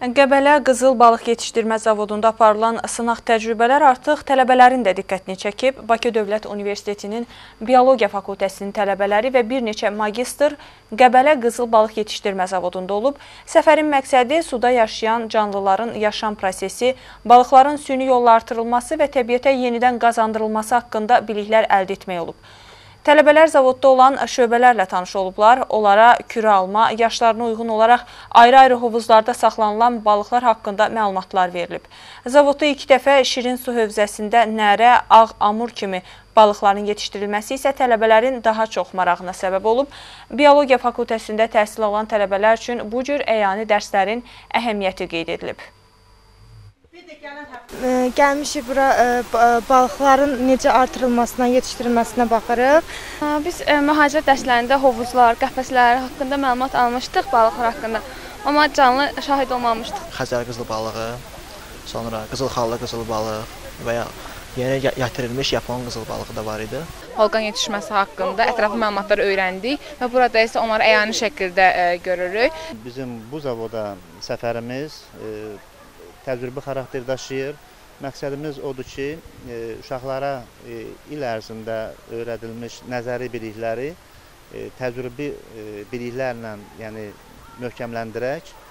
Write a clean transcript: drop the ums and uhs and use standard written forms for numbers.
Qəbələ Qızıl Balıq Yetişdirmə Zavodunda aparılan sınaq təcrübələr artıq tələbələrin də diqqətini çəkib. Bakı Dövlət Universitetinin Biologiya Fakültəsinin tələbələri və bir neçə magistr Qəbələ Qızıl Balıq Yetişdirmə Zavodunda olub. Səfərin məqsədi suda yaşayan canlıların yaşam prosesi, balıqların süni yolla artırılması və təbiətə yenidən qazandırılması haqqında biliklər əldə etmək olub. Tələbələr zavodda olan şöbələrlə tanış olublar. Onlara kürə alma, yaşlarına uyğun olaraq ayrı-ayrı hovuzlarda saxlanılan balıqlar haqqında məlumatlar verilib. Zavodda ilk dəfə şirin su hövzəsində nərə, ağ, amur kimi balıqların yetişdirilməsi isə tələbələrin daha çox marağına səbəb olub. Biologiya fakültəsində təhsil alan tələbələr üçün bu cür əyani dərslərin əhəmiyyəti qeyd edilib. Gəlmişik bura balıqların necə artırılmasına, yetişdirilməsinə baxırıq. Biz mühacirət dərslərində hovuzlar, qəfəslər haqqında məlumat almışdıq balıqlar haqqında. Amma canlı şahid olmamışdıq. Xəzər qızıl balığı, sonra qızıl xallı qızıl balıq və ya yeni gətirilmiş yapon qızıl balığı da var idi. Volqan yetişməsi haqqında ətraflı məlumatlar öyrəndik və burada isə onları əyani şəkildə görürük. Bizim bu zavoda səfərimiz təcrübə xarakter daşıyır. Məqsədimiz odur ki, uşaqlara il ərzində öyrədilmiş nəzəri bilikləri təcrübi biliklərlə möhkəmləndirək